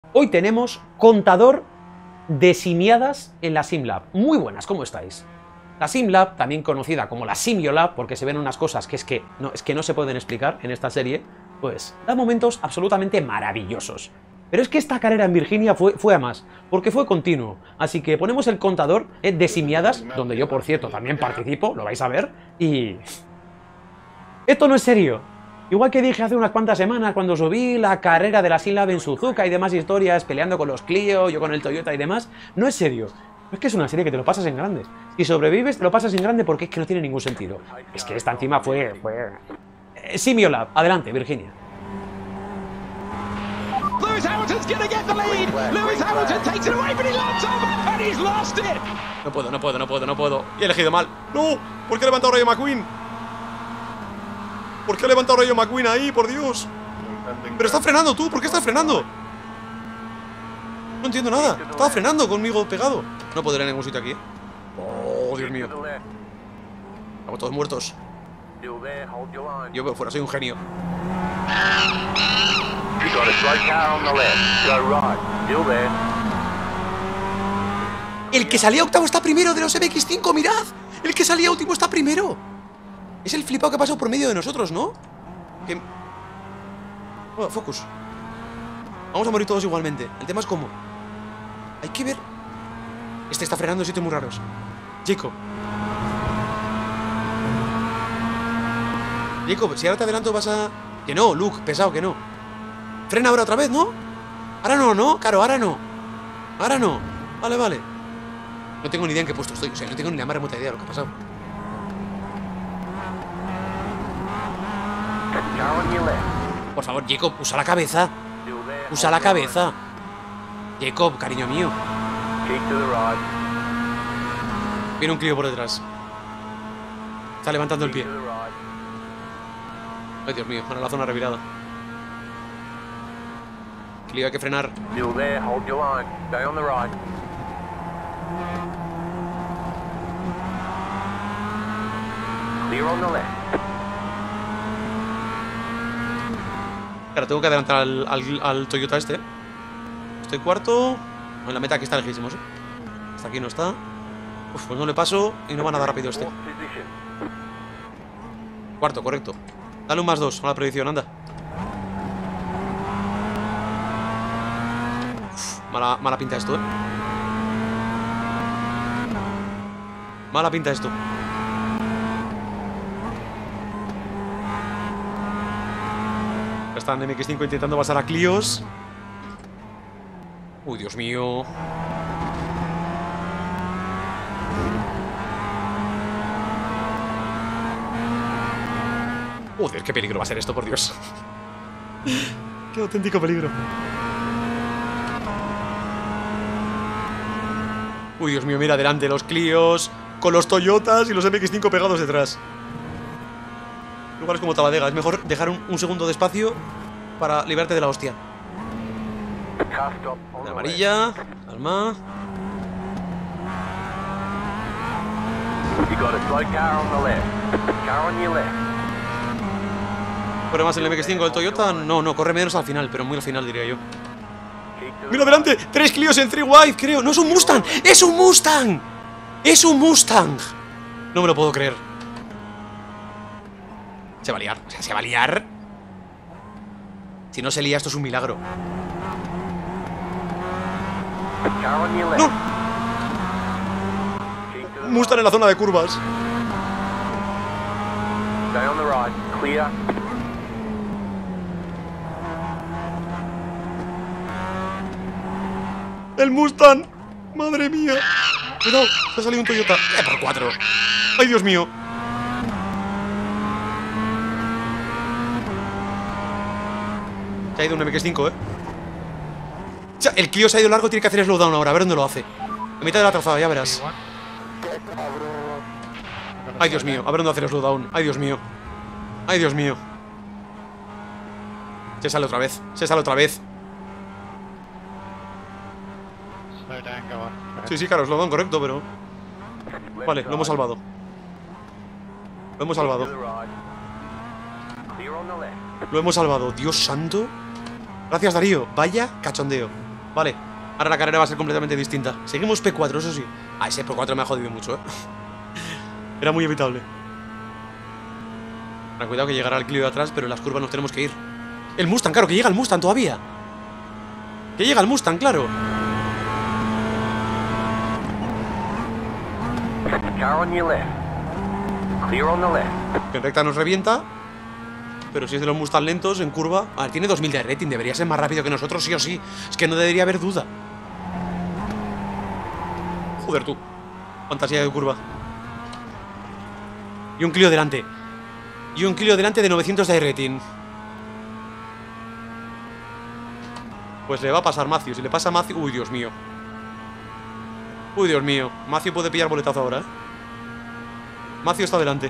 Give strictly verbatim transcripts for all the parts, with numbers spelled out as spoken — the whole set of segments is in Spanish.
Hoy tenemos contador de simiadas en la SimLab. Muy buenas, ¿cómo estáis? La SimLab, también conocida como la Simiolab, porque se ven unas cosas que es que no, es que no se pueden explicar en esta serie, pues da momentos absolutamente maravillosos. Pero es que esta carrera en Virginia fue, fue a más, porque fue continuo. Así que ponemos el contador eh, de simiadas, donde yo, por cierto, también participo, lo vais a ver, y... esto no es serio. Igual que dije hace unas cuantas semanas cuando subí la carrera de la SimLab en Suzuka y demás historias, peleando con los Clio, yo con el Toyota y demás, no es serio. Es que es una serie que te lo pasas en grande. Si sobrevives, te lo pasas en grande porque es que no tiene ningún sentido. Es que esta encima fue... fue... Eh, Simiolab. Adelante, Virginia. Lewis Hamilton's gonna get the lead. Lewis Hamilton takes it away, but he lands over and he's lost it. No puedo, no puedo, no puedo, no puedo. Y he elegido mal. ¡No! ¿Por qué he levantado a Rayo McQueen? ¿Por qué he levantado a Rayo McQueen ahí, por Dios? Pero está frenando tú, ¿por qué estás frenando? No entiendo nada. Estaba frenando conmigo pegado. No podré ir a ningún sitio aquí. Oh, Dios mío. Estamos todos muertos. Yo veo fuera, soy un genio. El que salía octavo está primero de los M X cinco, mirad. El que salía último está primero. Es el flipado que ha pasado por medio de nosotros, ¿no? Que... Oh, focus. Vamos a morir todos igualmente. El tema es cómo. Hay que ver. Este está frenando en sitios muy raros. Jacob. Jacob, si ahora te adelanto vas a... Que no, Luke, pesado, que no. Frena ahora otra vez, ¿no? Ahora no, ¿no? Claro, ahora no. Ahora no. Vale, vale. No tengo ni idea en qué puesto estoy. O sea, no tengo ni la más remota idea de lo que ha pasado. Por favor, Jacob, usa la cabeza. Usa la cabeza. Jacob, cariño mío. Viene un Clio por detrás. Está levantando el pie. Ay, Dios mío, ahora la zona revirada. Clio, hay que frenar. Claro, tengo que adelantar al, al, al Toyota este. Estoy cuarto. En la meta aquí está lejísimos, ¿eh? Hasta aquí no está. Uf, pues no le paso y no va nada rápido este. Cuarto, correcto. Dale un más dos a la predicción, anda. Uf, mala, mala pinta esto, ¿eh? Mala pinta esto. Están M X cinco intentando pasar a Clios. Uy, Dios mío. Joder, qué peligro va a ser esto, por Dios. Qué auténtico peligro. Uy, Dios mío, mira adelante los Clios con los Toyotas y los M X cinco pegados detrás. Igual es como Taladega, es mejor dejar un, un segundo de espacio para librarte de la hostia. La amarilla, calma. ¿Corre más el M X cinco del Toyota? No, no, corre menos al final, pero muy al final diría yo. ¡Mira adelante! ¡Tres Clios en Three Wide, creo! ¡No es un Mustang! ¡Es un Mustang! ¡Es un Mustang! No me lo puedo creer. Se va a liar, o sea, se va a liar. Si no se lía, esto es un milagro. ¡No! Mustang en la zona de curvas. ¡El Mustang! ¡Madre mía! Cuidado, se ha salido un Toyota. ¡Eh, por cuatro! ¡Ay, Dios mío! Se ha ido un M X cinco, ¿eh? O sea, el Clio se ha ido largo, tiene que hacer slowdown ahora. A ver dónde lo hace. A mitad de la trazada, ya verás. Ay, Dios mío, a ver dónde hacer slowdown. Ay, Dios mío. Ay, Dios mío. Se sale otra vez, se sale otra vez. Sí, sí, claro, slowdown correcto, pero... Vale, lo hemos salvado. Lo hemos salvado. Lo hemos salvado, Dios santo. Gracias, Darío, vaya cachondeo. Vale, ahora la carrera va a ser completamente distinta. Seguimos P cuatro, eso sí. Ah, ese P cuatro me ha jodido mucho, eh. Era muy evitable. Ahora, cuidado que llegará el Clio de atrás, pero en las curvas nos tenemos que ir. El Mustang, claro, que llega el Mustang todavía. Que llega el Mustang, claro. Que en recta nos revienta. Pero si es de los Mustang lentos, en curva... A ver, tiene dos mil de rating, debería ser más rápido que nosotros, sí o sí. Es que no debería haber duda. Joder, tú. Fantasía de curva. Y un Clio delante. Y un Clio delante de novecientos de rating. Pues le va a pasar Matthew. Si le pasa a Matthew... Uy, Dios mío. Uy, Dios mío. Matthew puede pillar boletazo ahora, ¿eh? Matthew está delante.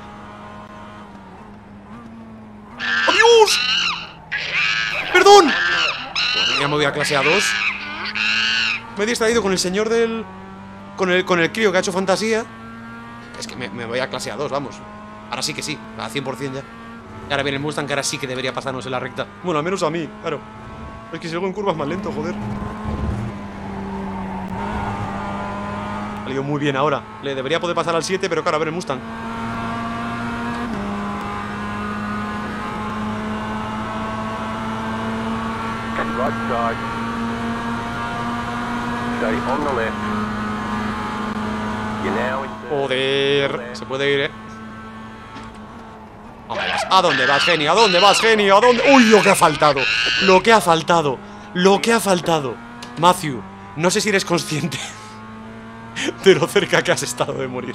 ¡Adiós! ¡Perdón! Pues ya me voy a clase A dos. Me he distraído con el señor del... Con el, con el Clio que ha hecho fantasía. Es que me, me voy a clase A dos, vamos. Ahora sí que sí, a cien por cien ya. Y ahora viene el Mustang, que ahora sí que debería pasarnos en la recta. Bueno, al menos a mí, claro. Es que si luego en curvas más lento, joder. Ha salido muy bien ahora. Le debería poder pasar al siete, pero claro, a ver el Mustang. Joder, se puede ir, eh. ¿A dónde vas? ¿A dónde vas, genio? ¿A dónde vas, genio? ¿A dónde? ¡Uy, lo que ha faltado! Lo que ha faltado. Lo que ha faltado. Matthew, no sé si eres consciente de lo cerca que has estado de morir.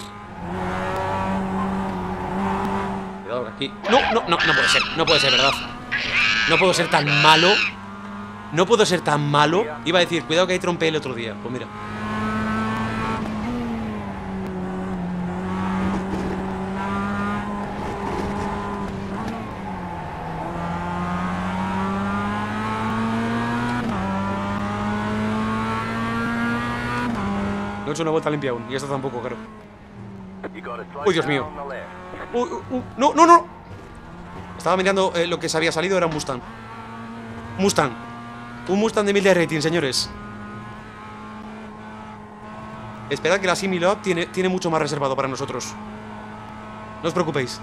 Cuidado aquí. No, no, no, no puede ser. No puede ser, ¿verdad? No puedo ser tan malo. No puedo ser tan malo. Iba a decir, cuidado que ahí trompé el otro día. Pues mira. No he hecho una vuelta limpia aún. Y esta tampoco, claro. Uy, Dios mío. Uy, uy, uy. No, no, no. Estaba mirando eh, lo que se había salido. Era un Mustang. Mustang. Un Mustang de mil de rating, señores. Esperad que la Similab tiene, tiene mucho más reservado para nosotros. No os preocupéis.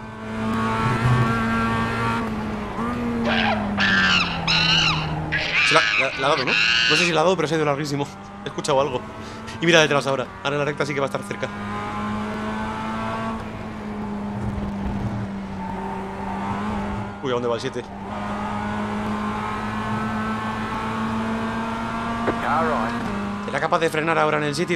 Se la, la, la ha dado, ¿no? No sé si la ha dado, pero se ha ido larguísimo. He escuchado algo. Y mira detrás ahora. Ahora en la recta sí que va a estar cerca. Uy, ¿a dónde va el siete? ¿Será capaz de frenar ahora en el sitio?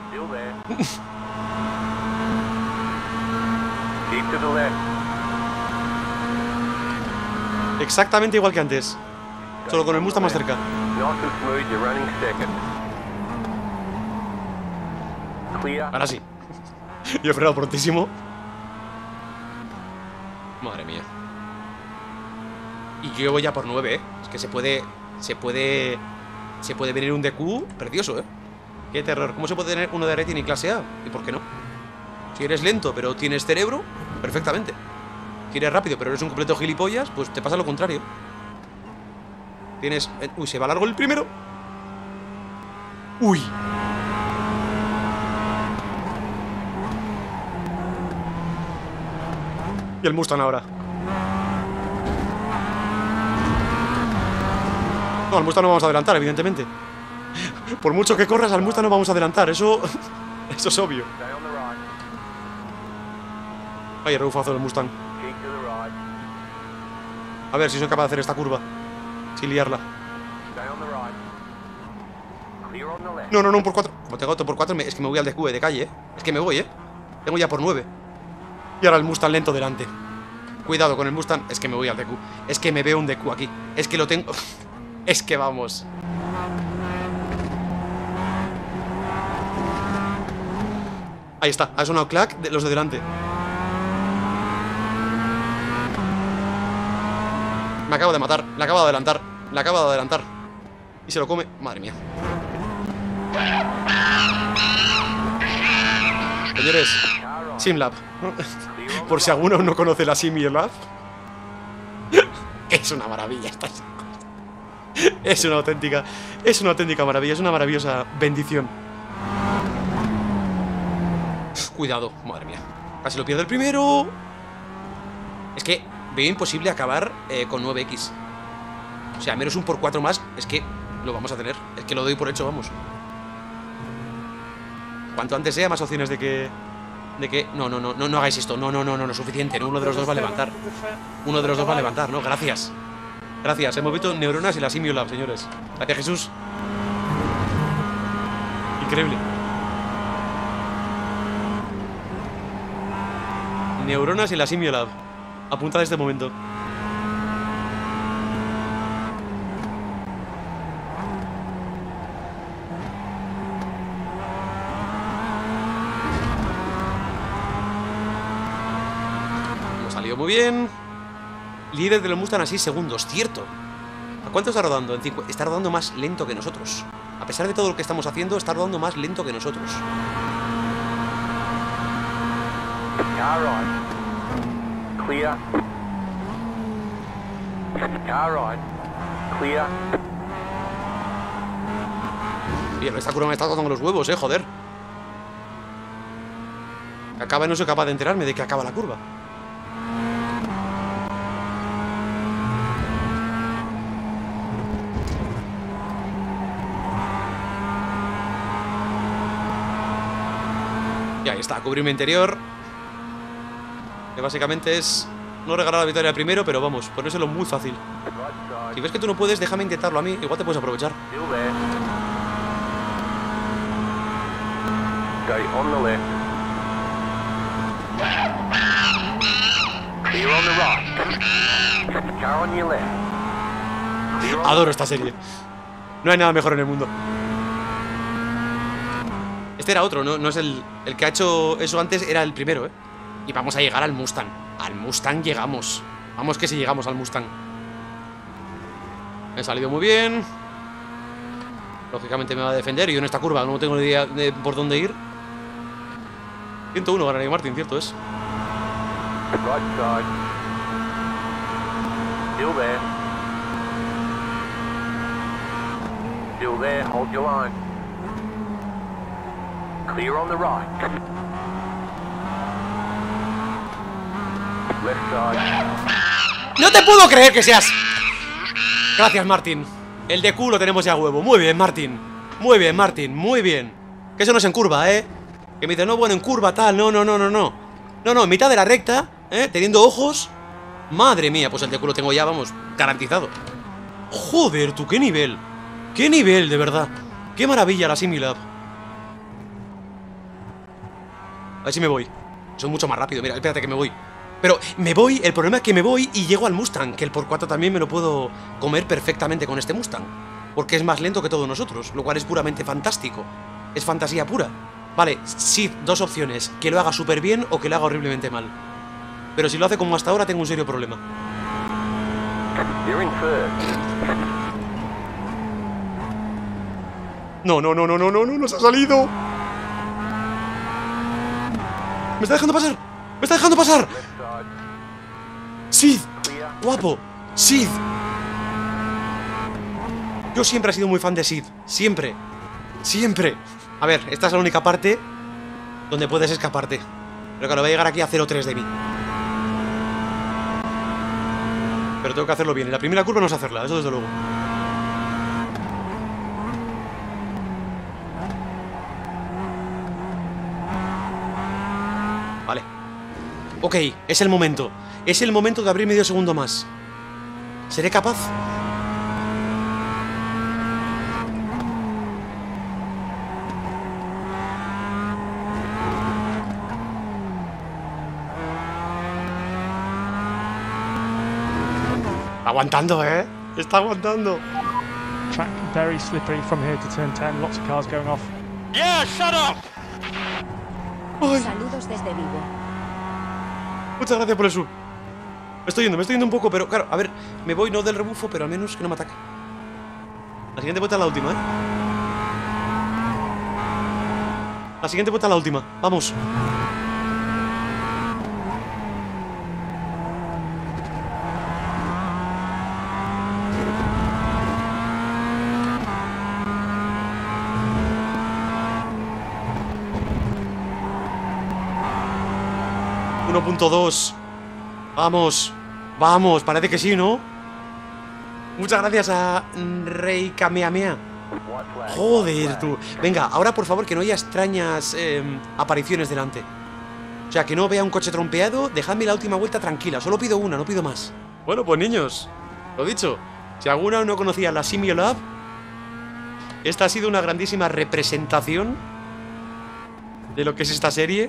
Exactamente igual que antes. Solo con el Mustang más cerca. Ahora sí. Yo he frenado prontísimo. Madre mía. Y yo voy ya por nueve, ¿eh? Es que se puede... Se puede... Se puede venir un D Q precioso, ¿eh? Qué terror. ¿Cómo se puede tener uno de rating y clase A? ¿Y por qué no? Si eres lento pero tienes cerebro, perfectamente. Si eres rápido pero eres un completo gilipollas, pues te pasa lo contrario. Tienes... Uy, se va largo el primero. Uy. Y el Mustang ahora. No, al Mustang no vamos a adelantar, evidentemente. Por mucho que corras, al Mustang no vamos a adelantar. Eso... Eso es obvio. Ay, el rebufazo del Mustang. A ver si soy capaz de hacer esta curva sin liarla. No, no, no, por cuatro. Como tengo otro por cuatro, es que me voy al D Q de calle, ¿eh? Es que me voy, ¿eh? Tengo ya por nueve. Y ahora el Mustang lento delante. Cuidado con el Mustang. Es que me voy al D Q. Es que me veo un D Q aquí. Es que lo tengo... Es que vamos. Ahí está. Ha sonado clack de los de delante. Me acabo de matar. Le acabo de adelantar. Le acabo de adelantar. Y se lo come. Madre mía. Señores, Simlab. Por si alguno no conoce la Similab. Es una maravilla esta. Es una auténtica, es una auténtica maravilla, es una maravillosa bendición. Cuidado, madre mía. Casi lo pierde el primero. Es que veo imposible acabar eh, con nueve equis. O sea, menos un por cuatro más. Es que lo vamos a tener. Es que lo doy por hecho, vamos. Cuanto antes sea, más opciones de que... De que... No, no, no, no, no hagáis esto. No, no, no, no, no, suficiente. No, uno de los dos va a levantar. Uno de los dos va a levantar, ¿no? Gracias. Gracias. Hemos visto neuronas y la Simiolab, señores. Gracias, Jesús. Increíble. Neuronas y la Simiolab. Apunta a este momento. Hemos salido muy bien. Líder de los Mustang a seis segundos, cierto. ¿A cuánto está rodando? Está rodando más lento que nosotros. A pesar de todo lo que estamos haciendo, está rodando más lento que nosotros. Car on. Clear. Car on. Clear. Bien, esta curva me está tocando los huevos, eh, joder. Acaba y no soy capaz de enterarme de que acaba la curva. Y ahí está, cubrirme interior. Que básicamente es no regalar la victoria al primero, pero vamos, ponérselo muy fácil. Si ves que tú no puedes, déjame intentarlo a mí. Igual te puedes aprovechar. Still there. Go on the left. Clear on the right. Car on your left. Clear on Adoro esta serie. No hay nada mejor en el mundo. Este era otro, no, no es el, el que ha hecho eso antes, era el primero, ¿eh? Y vamos a llegar al Mustang. Al Mustang llegamos. Vamos que si llegamos al Mustang. He salido muy bien. Lógicamente me va a defender. Y yo en esta curva no tengo ni idea de por dónde ir. ciento uno ganaría Martin, cierto es. right side. Still there. Still there, hold your line. Clear on the right. Left side. ¡No te puedo creer que seas! Gracias, Martín. El de culo tenemos ya huevo. Muy bien, Martín. Muy bien, Martín. Muy bien. Que eso no es en curva, ¿eh? Que me dice, no, bueno, en curva tal. No, no, no, no, no. No, no, en mitad de la recta, ¿eh? Teniendo ojos. Madre mía, pues el de culo tengo ya, vamos, garantizado. Joder, tú, qué nivel. Qué nivel, de verdad. Qué maravilla la Simiolab. A ver si me voy. Soy mucho más rápido, mira, espérate que me voy. Pero me voy, el problema es que me voy y llego al Mustang. Que el por cuatro también me lo puedo comer perfectamente con este Mustang. Porque es más lento que todos nosotros, lo cual es puramente fantástico. Es fantasía pura. Vale, sí, dos opciones. Que lo haga súper bien o que lo haga horriblemente mal. Pero si lo hace como hasta ahora, tengo un serio problema. You're in first. No, no, no, no, no, no, no, nos ha salido. ¡Me está dejando pasar! ¡Me está dejando pasar! Left side. ¡Sid! Clear. ¡Guapo! ¡Sid! Yo siempre he sido muy fan de Sid. Siempre. Siempre. A ver, esta es la única parte donde puedes escaparte. Pero claro, voy a llegar aquí a cero tres de mí. Pero tengo que hacerlo bien. Y la primera curva no sé hacerla, eso desde luego. Vale. Ok, es el momento. Es el momento de abrir medio segundo más. ¿Seré capaz? Está aguantando, ¿eh? Está aguantando. Track very slippery from here to turn ten. Lots of cars going off. Yeah, shut up! Ay, Saludos desde Vigo. muchas gracias por el sub. Me estoy yendo, me estoy yendo un poco, pero claro, a ver, me voy no del rebufo, pero al menos que no me ataque. La siguiente vuelta es la última, ¿eh? La siguiente vuelta es la última. Vamos. uno punto dos. Vamos. Vamos, parece que sí, ¿no? Muchas gracias a Rey Kamehameha. Joder, tú. Venga, ahora por favor que no haya extrañas eh, apariciones delante. O sea, que no vea un coche trompeado. Dejadme la última vuelta tranquila. Solo pido una, no pido más. Bueno, pues niños, lo dicho. Si alguna no conocía la Simiolab, esta ha sido una grandísima representación de lo que es esta serie.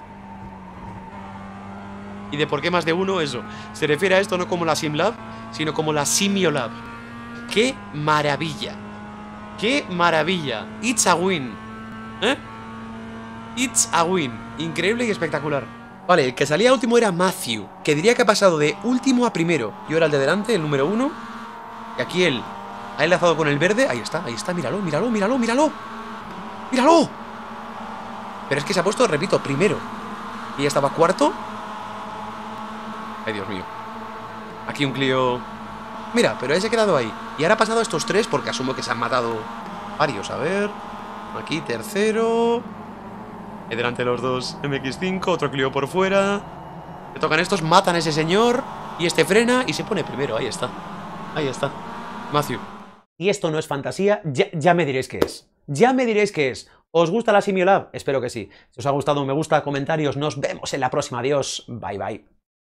Y de por qué más de uno, eso. Se refiere a esto no como la SimLab, sino como la Simiolab. ¡Qué maravilla! ¡Qué maravilla! It's a win. ¿Eh? It's a win. Increíble y espectacular. Vale, el que salía último era Matthew, que diría que ha pasado de último a primero. Yo era el de delante, el número uno. Y aquí él ha enlazado con el verde. Ahí está, ahí está, míralo, míralo, míralo, míralo. ¡Míralo! Pero es que se ha puesto, repito, primero. Y ya estaba cuarto. Ay, Dios mío. Aquí un Clio. Mira, pero él se ha quedado ahí. Y ahora ha pasado a estos tres porque asumo que se han matado varios. A ver. Aquí tercero. Y delante los dos M X cinco. Otro Clio por fuera. Le tocan estos, matan a ese señor. Y este frena y se pone primero. Ahí está. Ahí está. Matthew. Y esto no es fantasía, ya, ya me diréis qué es. Ya me diréis qué es. ¿Os gusta la Simiolab? Espero que sí. Si os ha gustado un me gusta, comentarios. Nos vemos en la próxima. Adiós. Bye, bye.